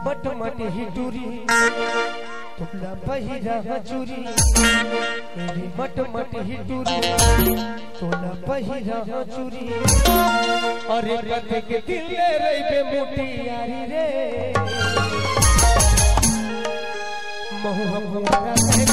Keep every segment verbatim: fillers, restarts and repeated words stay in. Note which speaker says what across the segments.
Speaker 1: मट मट ही टूरी तुला पहिरा चूरी मेरी मट मट ही टूरी तुला पहिरा चूरी अरे कथे के दिल रे बे मोटी यारी रे महु हमारा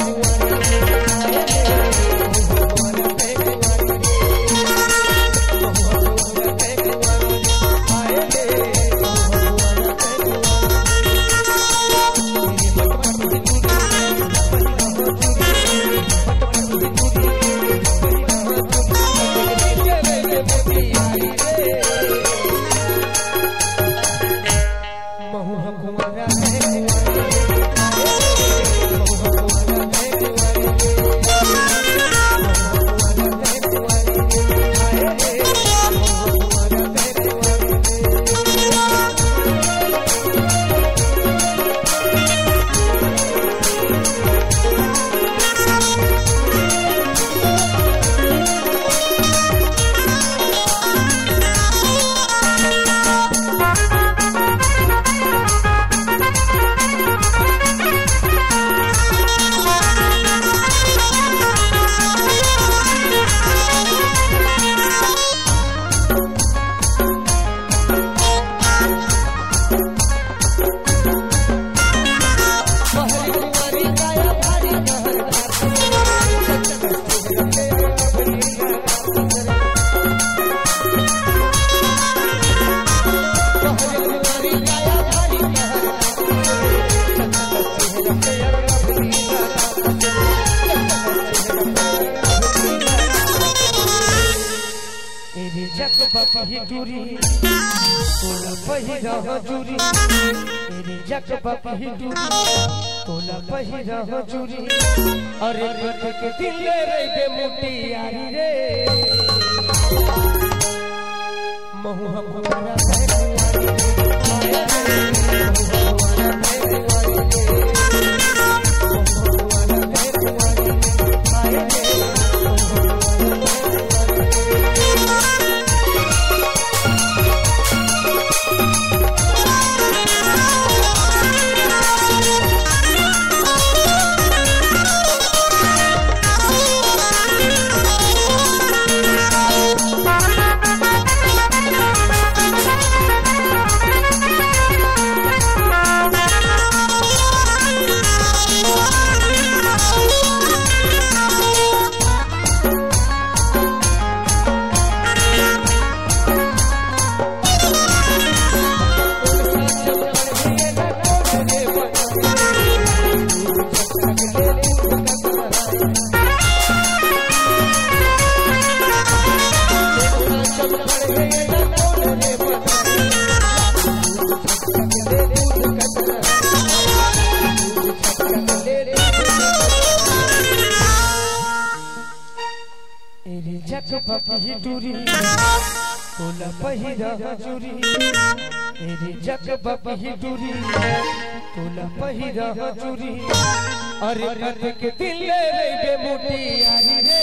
Speaker 1: ही टूरी तोला पहिरा चूरी मेरी जग बाप ही टूरी तोला पहिरा चूरी अरे कथे के दिल रे बे मोटी यारी रे महु हमारा ही टूरी तोला पहिरा चूरी मेरी जग बाप ही टूरी तोला पहिरा चूरी अरे कथे के दिल रे बे मोटी यारी रे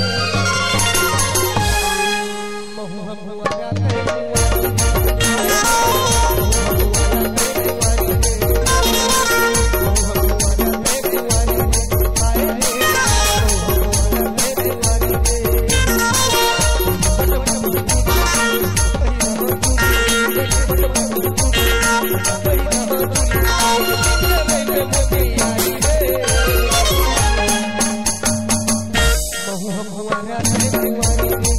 Speaker 1: महु हमारा महु हमारा